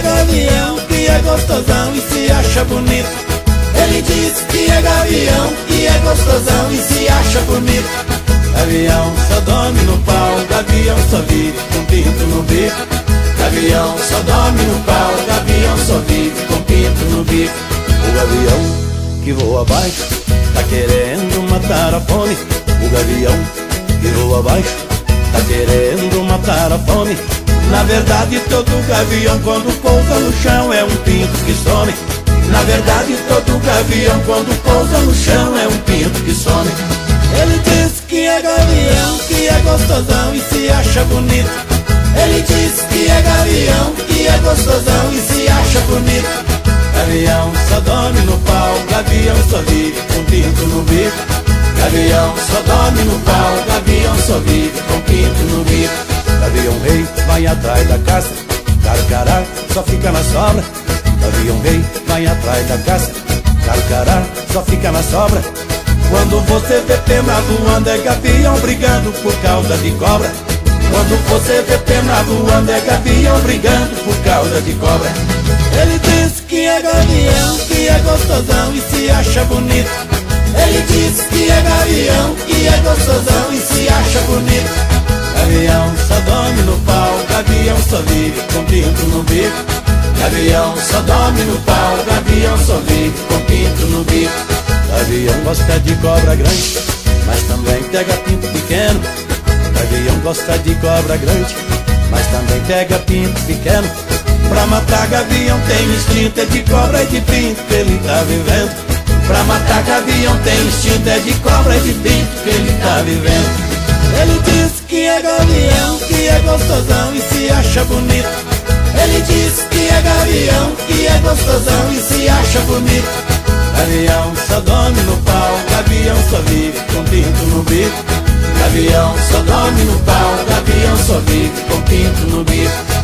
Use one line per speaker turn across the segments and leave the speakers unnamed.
gavião, que é gostosão e se acha bonito. Ele diz que é gavião, que é gostosão e se acha bonito. Gavião só dorme no pau, gavião só vive com pinto no bico. Gavião só dorme no pau, gavião só vive com pinto no bico. O gavião que voa abaixo tá querendo matar a fome. O gavião que voa abaixo tá querendo matar a fome. Na verdade todo gavião quando pousa no chão é um pinto que some. Na verdade todo gavião quando pousa no chão é um pinto que some. Ele diz que é gavião, que é gostosão e se acha bonito. Ele diz que é gavião, que é gostosão e se acha bonito. Gavião só dorme no pau, gavião só vive com pinto no bico. Gavião só dorme no pau, gavião só vive com pinto no bico. Gavião rei vai atrás da caça, carcará só fica na sobra. Gavião rei vai atrás da caça, carcará só fica na sobra. Quando você vê pena voando é gavião brigando por causa de cobra. Quando você vê pena voando é gavião brigando por causa de cobra. Ele diz que é gavião, que é gostosão e se acha bonito. Ele diz que é gavião, que é gostosão e se acha bonito. Gavião só dorme no pau, gavião só vive com pinto no bico. Gavião só dorme no pau, gavião só vive com pinto no bico. Gavião gosta de cobra grande, mas também pega pinto pequeno. Gavião gosta de cobra grande, mas também pega pinto pequeno. Pra matar gavião tem instinto, é de cobra e de pinto que ele tá vivendo. Pra matar gavião tem instinto, é de cobra e de pinto que ele tá vivendo. Ele diz que é gavião, que é gostosão e se acha bonito. Ele diz que é gavião, que é gostosão e se acha bonito. Gavião só dorme no pau, gavião só vive com pinto no bico. Gavião só dorme no pau, gavião só vive com pinto no bico.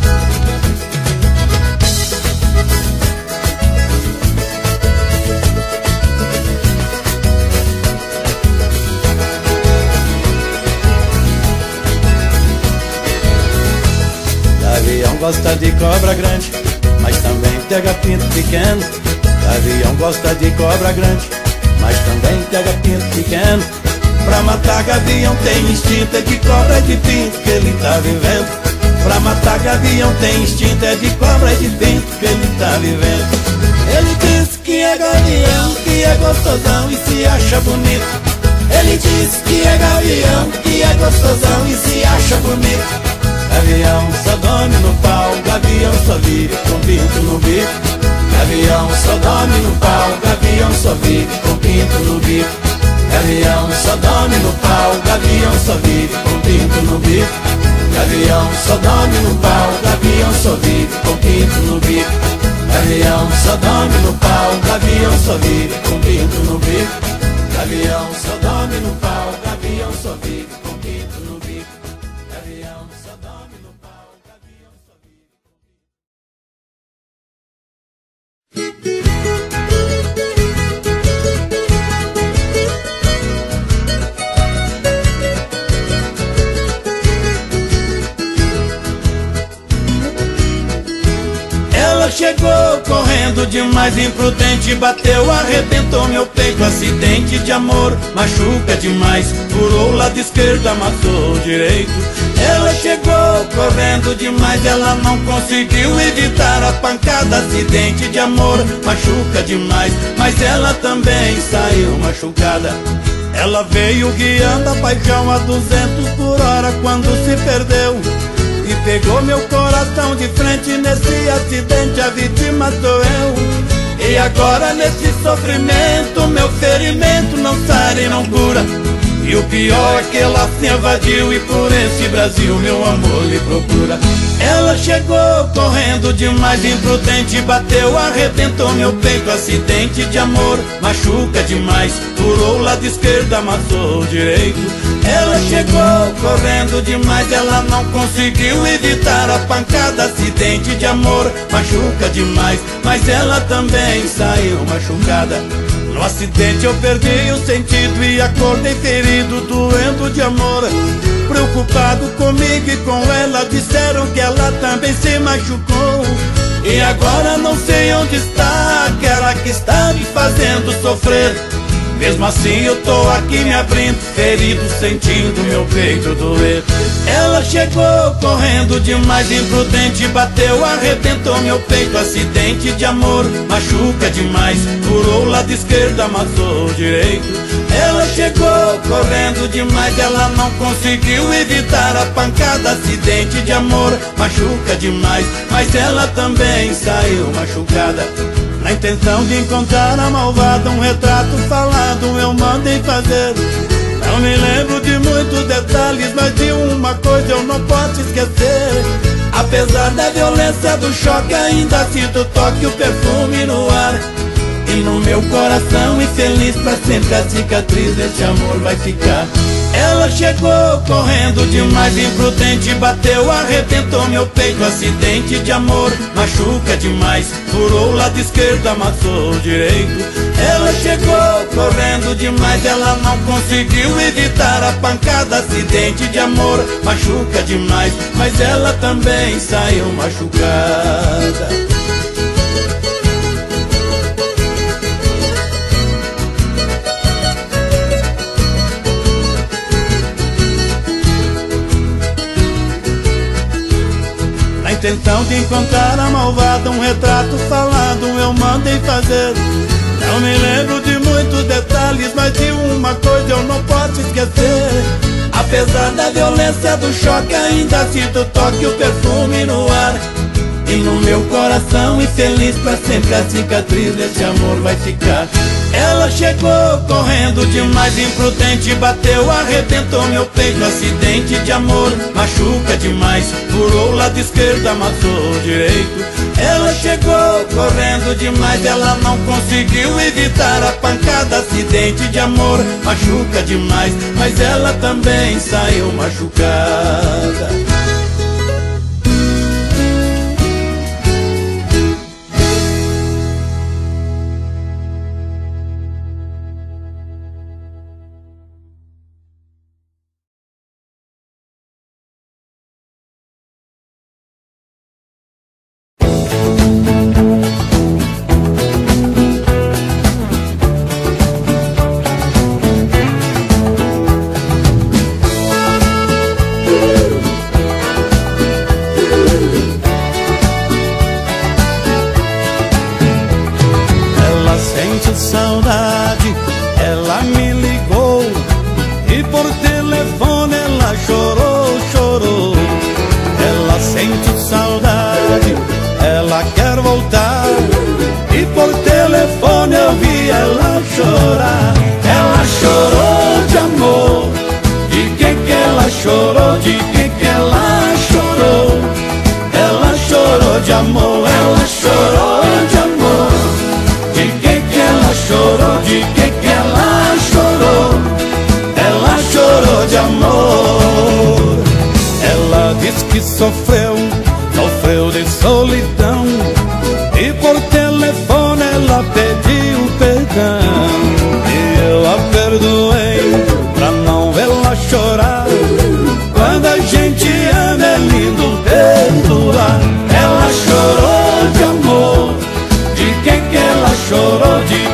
Gavião gosta de cobra grande, mas também pega pinto pequeno. Gavião gosta de cobra grande, mas também pega pinto pequeno. Pra matar gavião tem instinto, é de cobra e de pinto que ele tá vivendo. Pra matar gavião tem instinto, é de cobra e de pinto que ele tá vivendo. Ele diz que é gavião, que é gostosão e se acha bonito. Ele diz que é gavião, que é gostosão e se acha bonito. Gavião só dorme no pau, gavião só vive com pinto no bico. Gavião só dorme no pau, gavião só vive com pinto no bico. Gavião só dorme no pau, gavião só vive com pinto no bico. Gavião só dorme no pau, gavião só vive com pinto no bico. Gavião só dorme no pau, gavião só vive com pinto no bico. Gavião só dorme no pau, gavião só vive com pinto no bico. Gavião só dorme no pau, gavião só vive com Ela chegou correndo demais, imprudente, bateu, arrebentou meu peito. Acidente de amor, machuca demais, furou o lado esquerdo, amassou o direito. Ela chegou correndo demais, ela não conseguiu evitar a pancada. Acidente de amor, machuca demais, mas ela também saiu machucada. Ela veio guiando a paixão a 200 por hora quando se perdeu e pegou meu coração de frente. Nesse acidente a vítima sou eu. E agora nesse sofrimento meu ferimento não sara e não cura. E o pior é que ela se evadiu e por esse Brasil meu amor lhe procura. Ela chegou correndo demais, imprudente, bateu, arrebentou meu peito. Acidente de amor, machuca demais, furou o lado esquerdo, amassou o direito. Ela chegou correndo demais, ela não conseguiu evitar a pancada. Acidente de amor, machuca demais, mas ela também saiu machucada. No acidente eu perdi o sentido e acordei ferido, doendo de amor. Preocupado comigo e com ela, disseram que ela também se machucou. E agora não sei onde está aquela que está me fazendo sofrer. Mesmo assim eu tô aqui me abrindo, ferido, sentindo meu peito doer. Ela chegou correndo demais, imprudente, bateu, arrebentou meu peito. Acidente de amor, machuca demais, furou o lado esquerdo, amassou o direito. Ela chegou correndo demais, ela não conseguiu evitar a pancada. Acidente de amor, machuca demais, mas ela também saiu machucada. Na intenção de encontrar a malvada, um retrato falado eu mandei fazer. Não me lembro de muitos detalhes, mas de uma coisa eu não posso esquecer. Apesar da violência do choque, ainda sinto o toque, o perfume no ar. E no meu coração infeliz, pra sempre a cicatriz desse amor vai ficar. Ela chegou correndo demais, imprudente, bateu, arrebentou meu peito. Acidente de amor, machuca demais, furou o lado esquerdo, amassou o direito. Ela chegou correndo demais, ela não conseguiu evitar a pancada. Acidente de amor, machuca demais, mas ela também saiu machucada. Na intenção de encontrar a malvada, um retrato falado eu mandei fazer. Não me lembro de muitos detalhes, mas de uma coisa eu não posso esquecer. Apesar da violência do choque, ainda sinto o toque, o perfume no ar. E no meu coração infeliz, pra sempre a cicatriz desse amor vai ficar. Ela chegou correndo demais, imprudente, bateu, arrebentou meu peito. Acidente de amor, machuca demais, furou o lado esquerdo, amassou o direito. Ela chegou correndo demais, ela não conseguiu evitar a pancada. Acidente de amor, machuca demais, mas ela também saiu machucada.
Saudade, ela me ligou e por telefone ela chorou, chorou. Ela sente saudade, ela quer voltar e por telefone eu vi ela chorar. Ela chorou de amor, de que ela chorou, de que ela chorou. Ela chorou de amor, ela chorou de amor. Chorou, de que ela chorou? Ela chorou de amor. Ela diz que sofreu de solidão e por telefone ela pediu perdão. E eu a perdoei pra não vê-la chorar. Quando a gente ama é lindo perdoar. Ela chorou de amor, de que ela chorou, de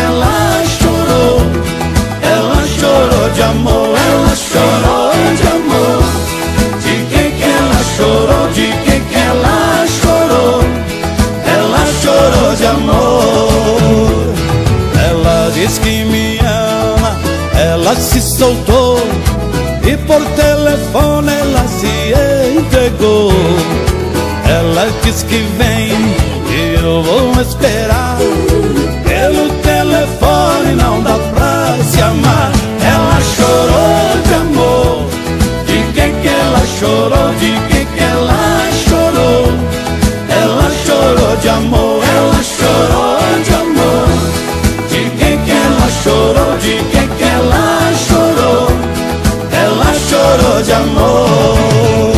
de amor, ela chorou de amor. De que ela chorou, de que ela chorou. Ela chorou de amor. Ela diz que me ama, ela se soltou e por telefone ela se entregou. Ela diz que vem e eu vou esperar. Pelo telefone não dá pra se amar. Ela chorou de amor, de que ela chorou, de que ela chorou. Ela chorou de amor, ela chorou de amor. De que ela chorou, de que ela chorou. Ela chorou de amor.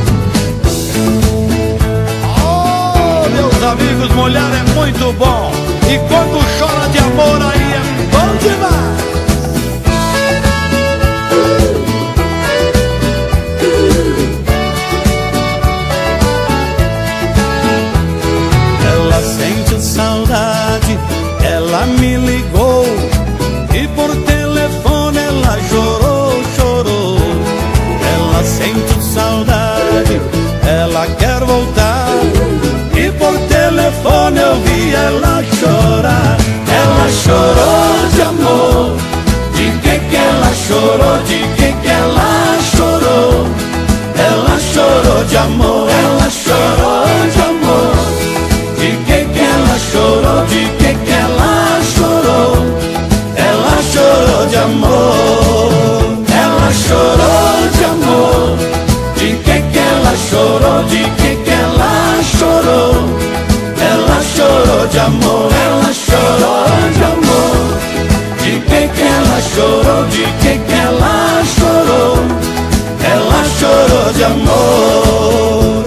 Oh, meus amigos, mulher é muito bom. E quando chora de amor aí é bom demais. de amor, ela chorou de amor. De que ela chorou, de que ela chorou? Ela chorou de amor, ela chorou de amor. De que ela chorou, de que ela chorou? Ela chorou de amor, ela chorou de amor. De que ela chorou, de que ela chorou? Ela chorou de amor.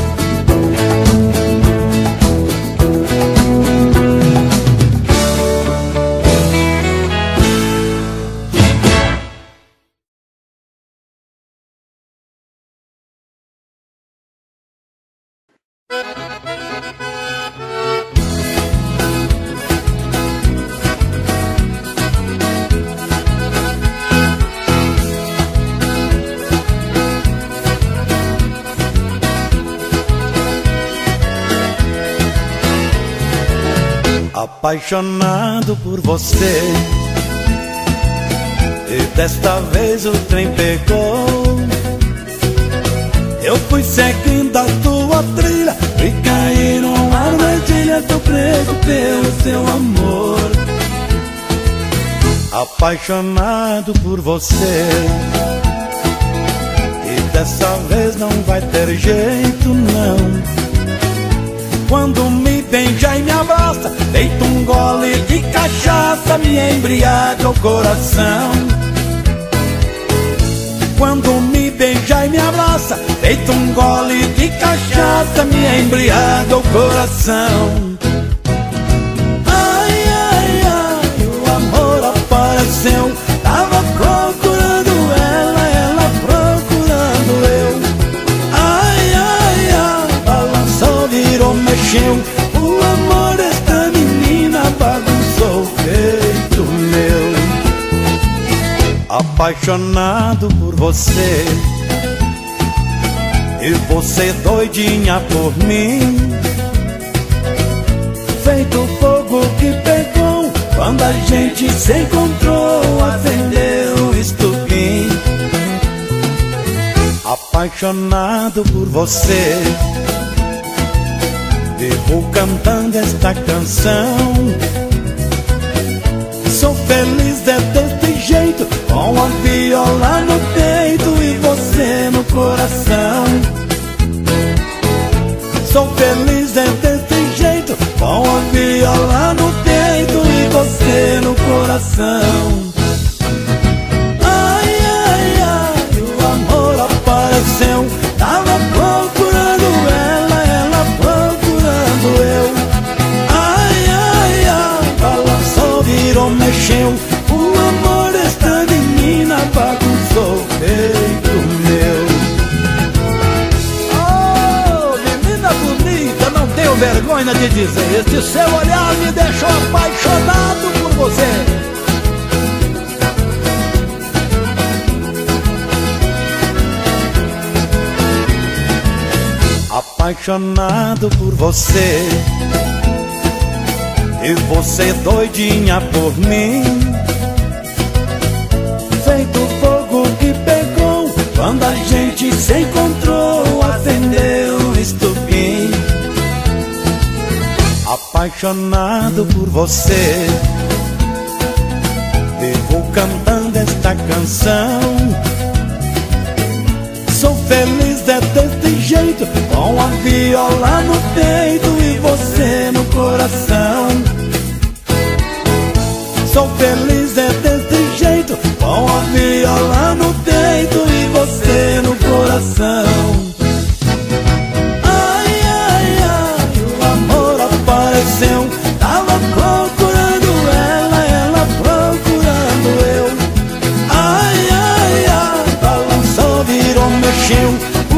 Apaixonado por você, e desta vez o trem pegou. Eu fui seguindo a tua trilha e caí numa armadilha. Tô preso pelo seu amor. Apaixonado por você, e dessa vez não vai ter jeito não. Quando me beija e me abraça, deito um gole de cachaça, me embriaga o coração. Quando me beija e me abraça, deito um gole de cachaça, me embriaga o coração. Ai, ai, ai, o amor apareceu. Tava procurando ela, ela procurando eu. Ai, ai, ai, balançou, virou, mexeu. O amor desta menina bagunçou o peito meu. Apaixonado por você, e você doidinha por mim. Feito fogo que pegou quando a gente se encontrou, acendeu o estupim. Apaixonado por você, vivo cantando esta canção. Sou feliz desse jeito, com a viola no peito e você no coração. Sou feliz desse jeito, com a viola no peito e você no coração. Ai, ai, ai, o amor apareceu. Tava procurando ela, ela procurando eu. Ai, ai, ai, balançou, virou, mexeu. O amor desta menina bagunçou o peito meu. Oh, menina bonita, não tenho vergonha de dizer, este seu olhar me deixou apaixonado por você. Apaixonado por você, e você doidinha por mim. Feito fogo que pegou quando a gente se encontrou, acendeu o estupim. Apaixonado por você, vivo cantando esta canção. Sou feliz desse jeito, com a viola no peito e você no coração. Sou feliz desse jeito, com a viola no peito e você no coração. Ai, ai, ai, o amor apareceu. Tava procurando ela, ela procurando eu. Ai, ai, ai, balançou, virou, mexeu.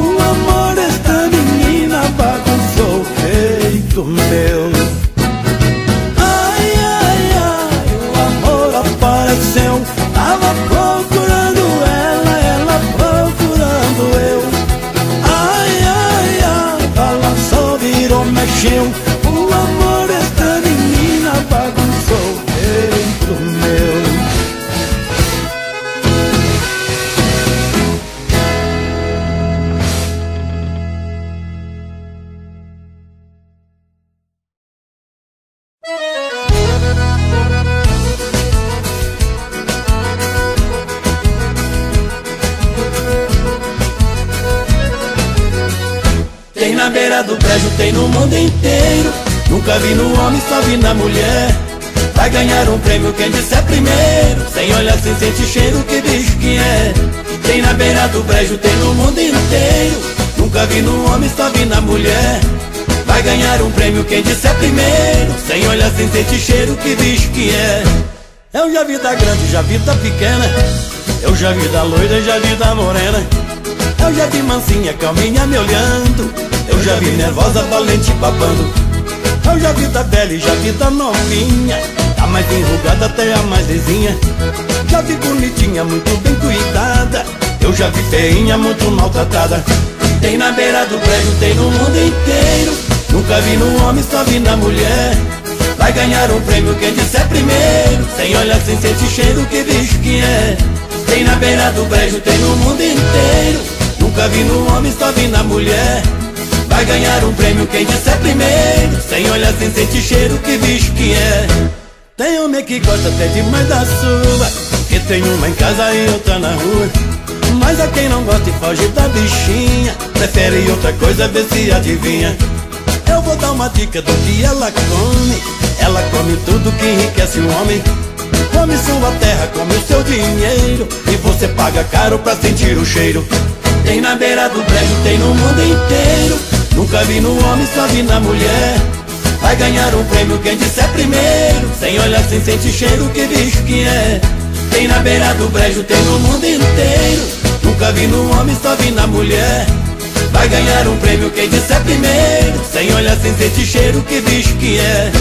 Tem na beira do brejo, tem no mundo inteiro. Nunca vi no homem, só vi na mulher. Vai ganhar um prêmio quem disser primeiro. Sem olhar, sem sentir cheiro, que bicho que é. Tem na beira do brejo, tem no mundo inteiro. Nunca vi no homem, só vi na mulher. Vai ganhar um prêmio quem disser primeiro. Sem olhar, sem sentir cheiro, que bicho que é. Eu já vi da grande, já vi da pequena. Eu já vi da loira, já vi da morena. Eu já vi mansinha, calminha me olhando. Eu já vi nervosa, valente babando. Eu já vi da velha e já vi da novinha. A mais enrugada até a mais lisinha. Já vi bonitinha, muito bem cuidada. Eu já vi feinha, muito maltratada. Tem na beira do prédio, tem no mundo inteiro. Nunca vi no homem, só vi na mulher. Vai ganhar um prêmio quem disser primeiro. Sem olhar, sem sentir cheiro, que bicho que é. Tem na beira do brejo, tem no mundo inteiro. Nunca vi no homem, só vi na mulher. Vai ganhar um prêmio quem disser primeiro. Sem olhar, sem sentir cheiro, que bicho que é. Tem homem que gosta até demais da sua, que tem uma em casa e outra na rua. Mas a quem não gosta e foge da bichinha, prefere outra coisa, vê se adivinha. Eu vou dar uma dica do que ela come. Ela come tudo que enriquece o homem. Come sua terra, come o seu dinheiro, e você paga caro pra sentir o cheiro. Tem na beira do brejo, tem no mundo inteiro. Nunca vi no homem, só vi na mulher. Vai ganhar um prêmio quem disser primeiro. Sem olhar, sem sentir cheiro, que bicho que é. Tem na beira do brejo, tem no mundo inteiro. Nunca vi no homem, só vi na mulher. Vai ganhar um prêmio quem disser primeiro. Sem olhar, sem sentir cheiro, que bicho que é.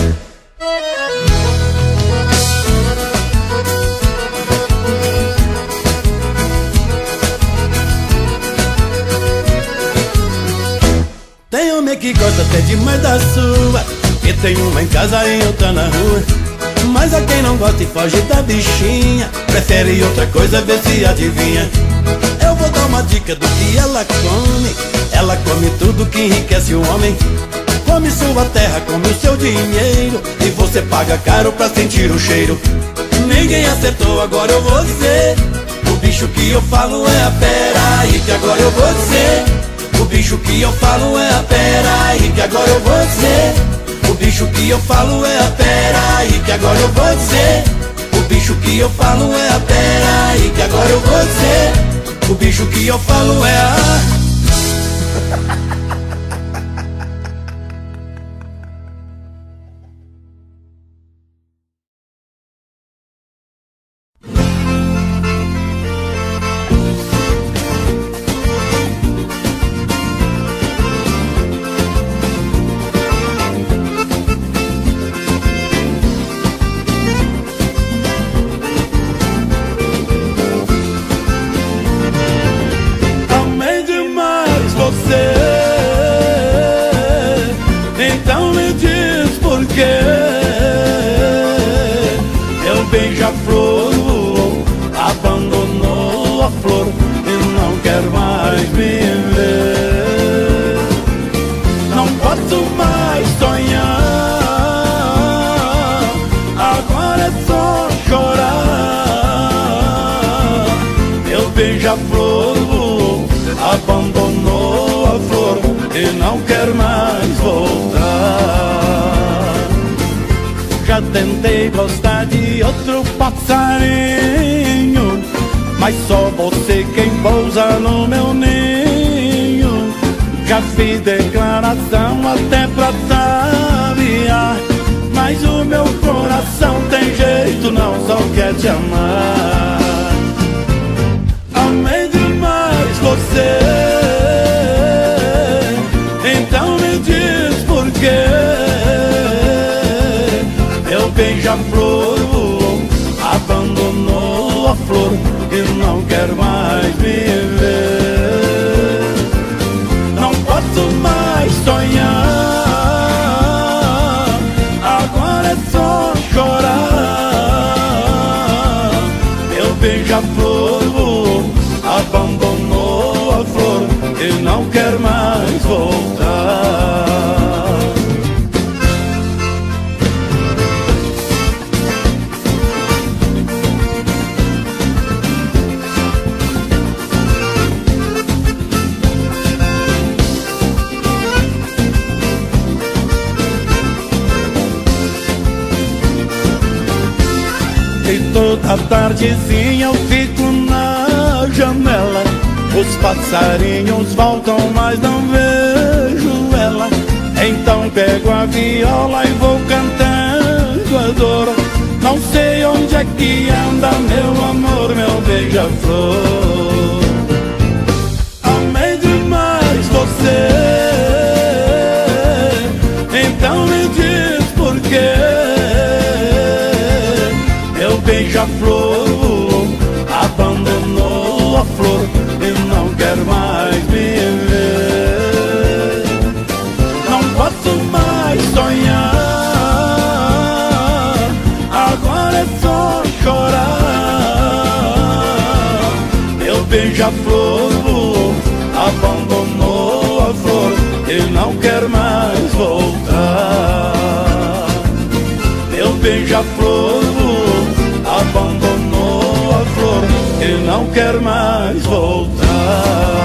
Tem homem que gosta até demais da sua, que tem uma em casa e outra na rua. Mas a quem não gosta e foge da bichinha, prefere outra coisa, vê se adivinha. Eu vou dar uma dica do que ela come. Ela come tudo que enriquece o homem. Come sua terra, come o seu dinheiro, e você paga caro pra sentir o cheiro. Ninguém acertou, agora eu vou dizer. O bicho que eu falo é a pera, e que agora eu vou dizer. O bicho que eu falo é a pera, e que agora eu vou dizer. O bicho que eu falo é a pera, e que agora eu vou dizer. O bicho que eu falo é a pera, e que agora eu vou dizer. O bicho que eu falo é a...
Então me diz por quê. Meu beija-flor abandonou a flor e não quer mais me ver. Não posso mais sonhar, agora é só chorar. Meu beija-flor abandonou a flor e não quer mais voltar. Já tentei gostar de outro passarinho, mas só você quem pousa no meu ninho. Já fiz declaração até pra sabiar, mas o meu coração tem jeito, não só quer te amar. Amei demais você, então me diz por quê. Meu beija-flor abandonou a flor e não quer mais me ver. Não posso mais sonhar, agora é só chorar. Meu beija-flor abandonou a flor e não quer mais voltar. Toda tardezinha eu fico na janela. Os passarinhos voltam, mas não vejo ela. Então pego a viola e vou cantando a dor. Não sei onde é que anda meu amor, meu beija-flor. Amei demais você, então me diz por quê. Meu beija-flor abandonou a flor e não quer mais me ver. Não posso mais sonhar, agora é só chorar. Meu beija-flor abandonou a flor e não quer mais voltar. Meu beija-flor abandonou a flor e não quer mais voltar.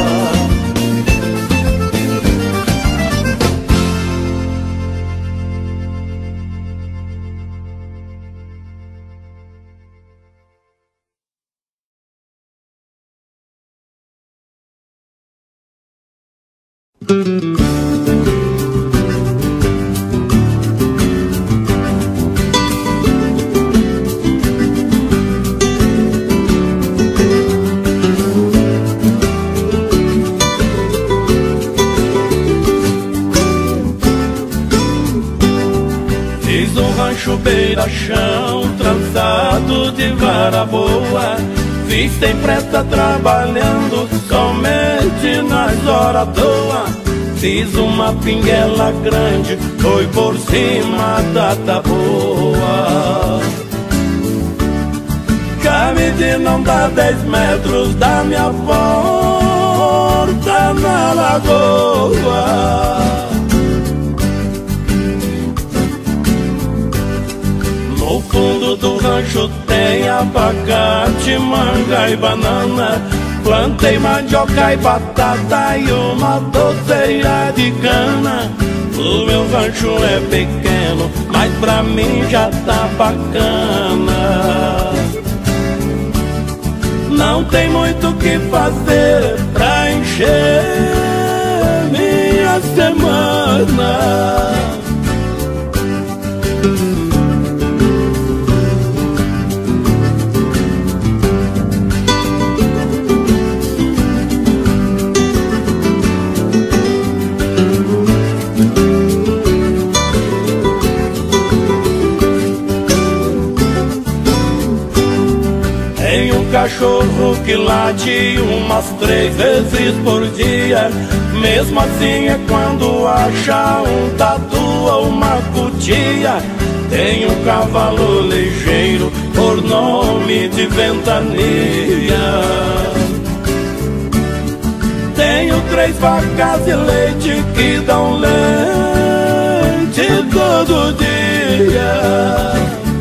Fiz um rancho beira-chão, trançado de vara boa. Fiz sem pressa trabalhando, somente nas horas toa. Fiz uma pinguela grande, foi por cima da taboa. Camide não dá 10 metros da minha porta na lagoa. No fundo do rancho tem abacate, manga e banana. Plantei mandioca e batata e uma doceira de cana. O meu rancho é pequeno, mas pra mim já tá bacana. Não tem muito o que fazer pra encher minha semana. Cachorro que late umas 3 vezes por dia. Mesmo assim é quando acha um tatu ou uma cutia. Tem um cavalo ligeiro por nome de Ventania. Tenho 3 vacas de leite que dão leite todo dia.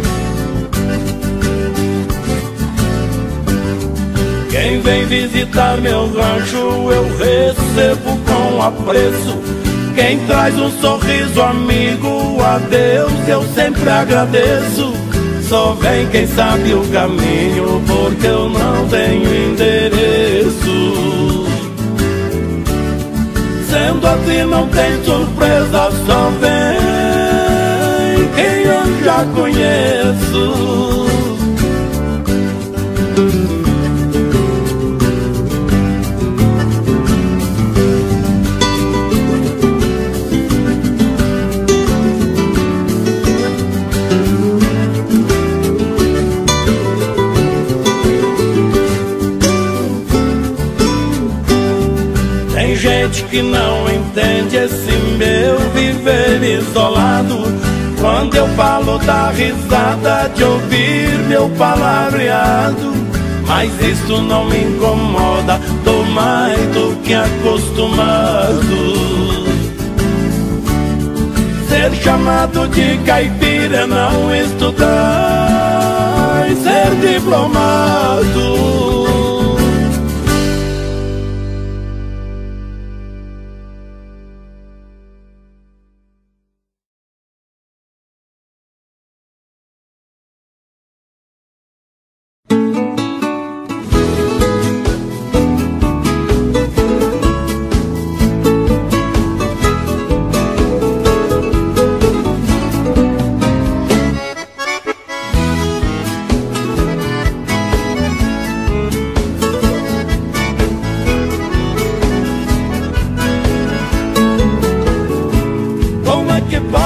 Quem vem visitar meu rancho eu recebo com apreço. Quem traz um sorriso amigo a Deus eu sempre agradeço. Só vem quem sabe o caminho, porque eu não tenho endereço. Sendo assim não tem surpresa, só vem quem eu já conheço. Tem gente que não entende esse meu viver isolado. Quando eu falo dá risada de ouvir meu palavreado. Mas isso não me incomoda, tô mais do que acostumado. Ser chamado de caipira é não estudar e ser diplomado.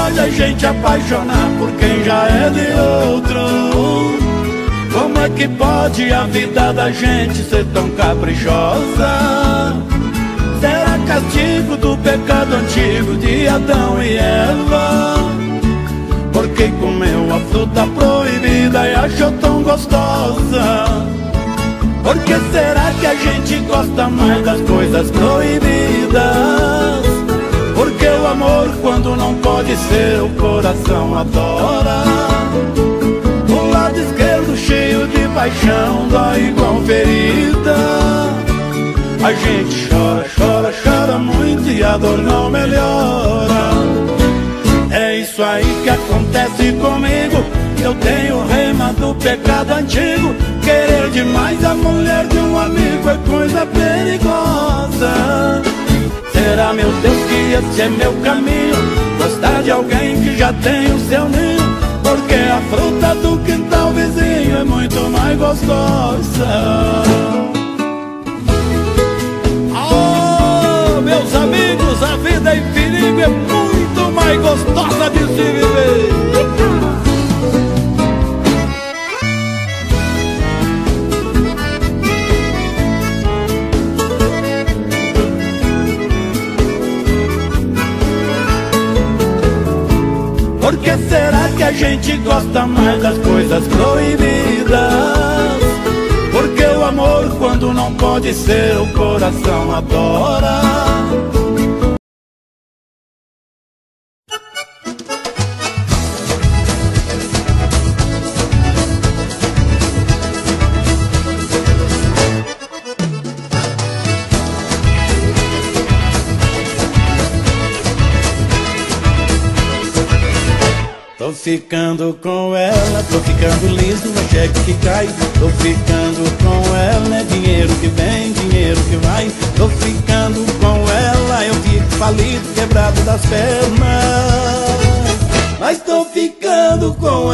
pode a gente apaixonar por quem já é de outro? Como é que pode a vida da gente ser tão caprichosa? Será castigo do pecado antigo de Adão e Eva? Porque comeu a fruta proibida e achou tão gostosa? Por que será que a gente gosta mais das coisas proibidas? Porque o amor, quando não pode ser, o coração adora. O lado esquerdo cheio de paixão dói igual ferida. A gente chora, chora, chora muito e a dor não melhora. É isso aí que acontece comigo. Eu tenho rema do pecado antigo. Querer demais a mulher de um amigo é coisa perigosa. Será, meu Deus, que esse é meu caminho? Gostar de alguém que já tem o seu ninho? Porque a fruta do quintal vizinho é muito mais gostosa. Oh, meus amigos, a vida em perigo é muito mais gostosa de se viver. Por que será que a gente gosta mais das coisas proibidas? Porque o amor, quando não pode ser, o coração adora. Tô ficando com ela, tô ficando liso, é cheque que cai. Tô ficando com ela, é dinheiro que vem, dinheiro que vai. Tô ficando com ela, eu fico falido, quebrado das pernas. Mas tô ficando com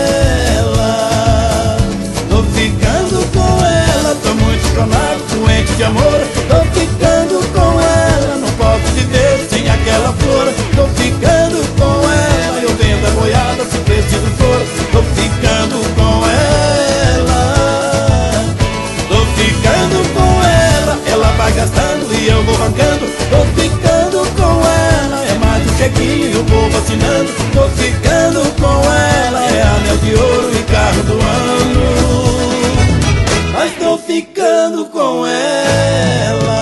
ela, tô ficando com ela. Tô muito chonado, doente de amor. Tô ficando com ela, não posso viver sem aquela flor. Tô ficando com ela, eu vendo a boiada se preciso for. Tô ficando com ela, tô ficando com ela vai gastando e eu vou arrancando. Tô ficando com ela, é mais um chequinho e o povo assinando. Tô ficando com ela, é anel de ouro e carro do ano. Mas tô ficando com ela.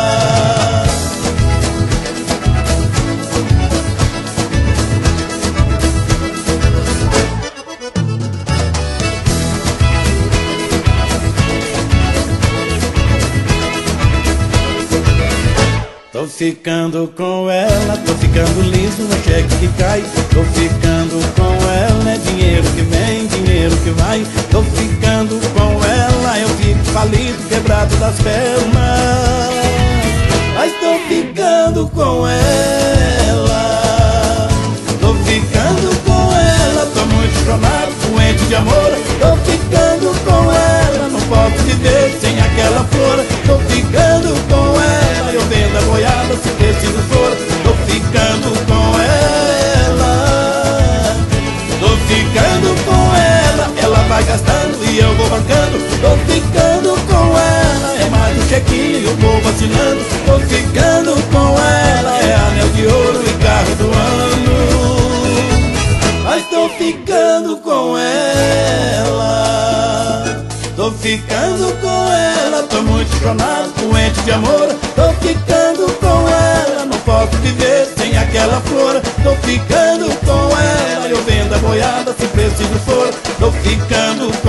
Tô ficando com ela, tô ficando liso, é cheque que cai. Tô ficando com ela, é dinheiro que vem, dinheiro que vai. Tô ficando com ela, eu fico falido, quebrado das pernas. Mas tô ficando com ela, tô ficando com ela. Tô muito chonado, doente de amor. Tô ficando com ela, não posso viver sem aquela flor. Tô ficando com ela, eu vendo a boiada se preciso for. Tô ficando com ela, tô ficando com ela vai gastando e eu vou bancando. Tô ficando com ela, é mais um chequinho e o povo assinando. Tô ficando com ela, é anel de ouro e carro do ano. Mas tô ficando com ela, tô ficando com ela. Tô muito chonado, doente de amor. Tô ficando com ela, não posso viver sem aquela flor. Tô ficando com ela, eu vendo a boiada se preciso for. Tô ficando